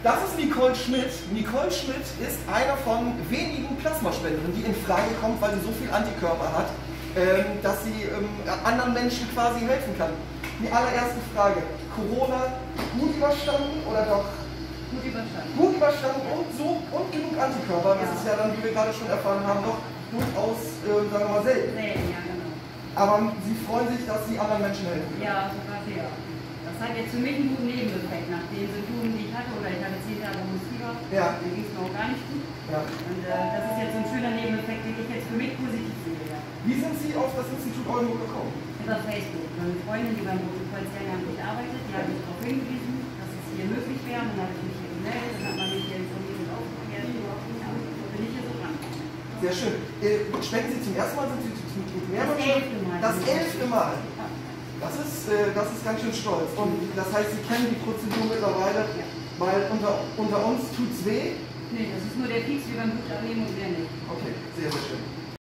Das ist Nicole Schmidt. Nicole Schmidt ist einer von wenigen Plasmaspenderinnen, die in Frage kommt, weil sie so viel Antikörper hat, dass sie anderen Menschen quasi helfen kann. Die allererste Frage, Corona gut überstanden oder doch? Gut überstanden. Gut überstanden und genug Antikörper. Das ist ja dann, wie wir gerade schon erfahren haben, doch durchaus, sagen wir mal, selten. Selten, ja genau. Aber Sie freuen sich, dass Sie anderen Menschen helfen. Ja, sogar sehr. Das hat jetzt für mich einen guten Nebeneffekt. Nach den Symptomen, die ich hatte, oder ich hatte 10 Tage hohes Fieber, Ja. dann ging es mir auch gar nicht gut. Ja. Und das ist jetzt so ein schöner Nebeneffekt, den ich jetzt für mich positiv sehe. Ja. Wie sind Sie auf das Institut Oldenburg gekommen? Über Facebook. Meine Freundin, die beim Roten Kreuz ehrenamtlich arbeitet, die hat mich darauf hingewiesen, dass es hier möglich wäre. Und dann habe ich mich hier gemeldet, dann hat man mich hier informiert und aufgeklärt. Ja, und bin ich hier so dran. Sehr schön. Spenden Sie zum ersten Mal? Sind Sie Das 11. Mal. Das 11. Mal. Ja. Das ist ganz schön stolz. Und das heißt, Sie kennen die Prozedur mittlerweile, Ja. weil unter uns tut's weh. Nee, das ist nur der Pieks wie beim Blutabnehmen und mehr nicht. Okay, sehr, sehr schön.